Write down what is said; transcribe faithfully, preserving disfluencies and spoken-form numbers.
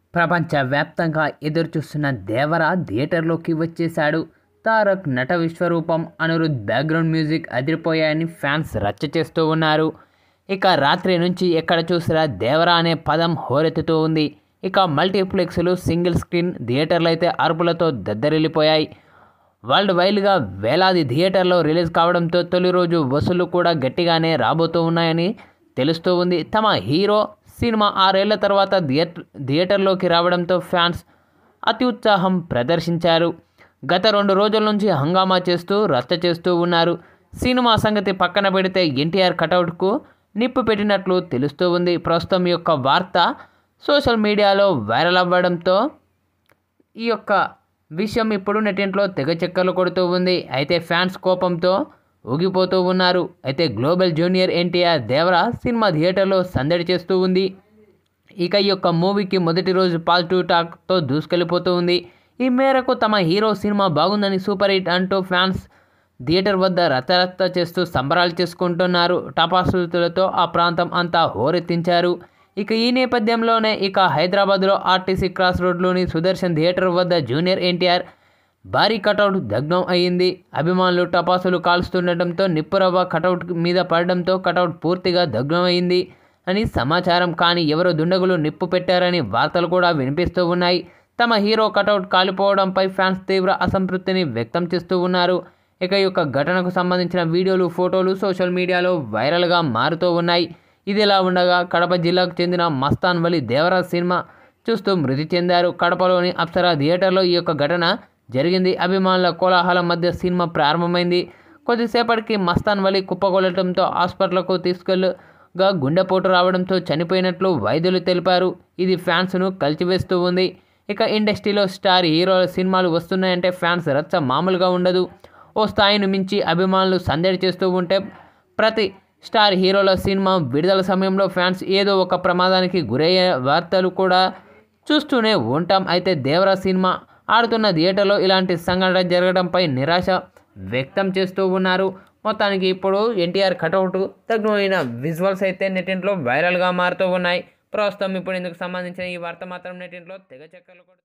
ప్రపంచవ్యాప్తంగా ఎదురుచూస్తున్న దేవర థియేటర్లోకి వచ్చేశాడు. తారక్ నట విశ్వరూపం, అనిరుద్ బ్యాక్గ్రౌండ్ మ్యూజిక్ అదిరిపోయాయని ఫ్యాన్స్ రచ్చ చేస్తూ ఉన్నారు. ఇక రాత్రి నుంచి ఎక్కడ చూసినా దేవర అనే పదం హోరెత్తుతూ ఉంది. ఇక మల్టీప్లెక్స్లు, సింగిల్ స్క్రీన్ థియేటర్లు అయితే అరుపులతో దద్దరిల్లిపోయాయి. వరల్డ్ వైడ్గా వేలాది థియేటర్లో రిలీజ్ కావడంతో తొలి రోజు వసూళ్లు కూడా గట్టిగానే రాబోతూ ఉన్నాయని తెలుస్తూ ఉంది. తమ హీరో సినిమా ఆరేళ్ల తర్వాత థియేటర్ థియేటర్లోకి రావడంతో ఫ్యాన్స్ అత్యుత్సాహం ప్రదర్శించారు. గత రెండు రోజుల నుంచి హంగామా చేస్తూ రచ్చ చేస్తూ ఉన్నారు. సినిమా సంగతి పక్కన పెడితే ఎన్టీఆర్ కటౌట్కు నిప్పు పెట్టినట్లు తెలుస్తూ ఉంది. ప్రస్తుతం ఈ యొక్క వార్త సోషల్ మీడియాలో వైరల్ అవ్వడంతో ఈ యొక్క విషయం ఇప్పుడు నెట్టింట్లో తెగ చెక్కలు కొడుతూ ఉంది. అయితే ఫ్యాన్స్ కోపంతో ఊగిపోతూ ఉన్నారు. అయితే global junior NTR Devara cinema థియేటర్లో సందడి చేస్తూ ఉంది. ఇక ఈ యొక్క మూవీకి మొదటి రోజు పాజిటివ్ టాక్తో దూసుకెళ్ళిపోతూ ఉంది. ఈ మేరకు తమ హీరో సినిమా బాగుందని, సూపర్ హిట్ అంటూ ఫ్యాన్స్ థియేటర్ వద్ద రచ్చరచ్చ చేస్తూ సంబరాలు చేసుకుంటున్నారు. టపాసులతో ఆ ప్రాంతం అంతా హోరెత్తించారు. ఇక ఈ నేపథ్యంలోనే ఇక హైదరాబాద్లో ఆర్టీసీ క్రాస్ రోడ్లోని సుదర్శన్ థియేటర్ వద్ద జూనియర్ ఎన్టీఆర్ భారీ కటౌట్ దగ్ధం అయ్యింది. అభిమానులు టపాసులు కాల్స్తుండటంతో నిప్పురవ్వ కటౌట్ మీద పడడంతో కటౌట్ పూర్తిగా దగ్ధం అయింది అని సమాచారం. కానీ ఎవరో దుండగులు నిప్పు పెట్టారని వార్తలు కూడా వినిపిస్తూ ఉన్నాయి. తమ హీరో కటౌట్ కాలిపోవడంపై ఫ్యాన్స్ తీవ్ర అసంతృప్తిని వ్యక్తం చేస్తూ ఉన్నారు. ఇక ఈ యొక్క ఘటనకు సంబంధించిన వీడియోలు, ఫోటోలు సోషల్ మీడియాలో వైరల్గా మారుతూ ఉన్నాయి. ఇదిలా ఉండగా కడప జిల్లాకు చెందిన మస్తాన్ వలి దేవర సినిమా చూస్తూ మృతి చెందారు. కడపలోని అప్సరా థియేటర్లో ఈ యొక్క ఘటన జరిగింది. అభిమానుల కోలాహలం మధ్య సినిమా ప్రారంభమైంది. కొద్దిసేపటికి మస్తాన్ వలి కుప్పకొలటంతో హాస్పిటల్కు తీసుకెళ్లగా గుండెపోటు రావడంతో చనిపోయినట్లు వైద్యులు తెలిపారు. ఇది ఫ్యాన్స్ను కలిచివేస్తూ ఉంది. ఇక ఇండస్ట్రీలో స్టార్ హీరోల సినిమాలు వస్తున్నాయంటే ఫ్యాన్స్ రచ్చ మామూలుగా ఉండదు. ఓ స్థాయిని మించి అభిమానులు సందడి చేస్తూ ఉంటే ప్రతి స్టార్ హీరోల సినిమా విడుదల సమయంలో ఫ్యాన్స్ ఏదో ఒక ప్రమాదానికి గురయ్యే వార్తలు కూడా చూస్తూనే ఉంటాం. అయితే దేవర సినిమా ఆడుతున్న థియేటర్లో ఇలాంటి సంఘటన జరగడంపై నిరాశ వ్యక్తం చేస్తూ ఉన్నారు. మొత్తానికి ఇప్పుడు ఎన్టీఆర్ కటౌట్ తగిన విజువల్స్ అయితే నెట్టింట్లో వైరల్గా మారుతూ ఉన్నాయి. ప్రస్తుతం ఇప్పుడు ఇందుకు సంబంధించిన ఈ వార్త మాత్రం నెట్టింట్లో తెగ చెక్కలు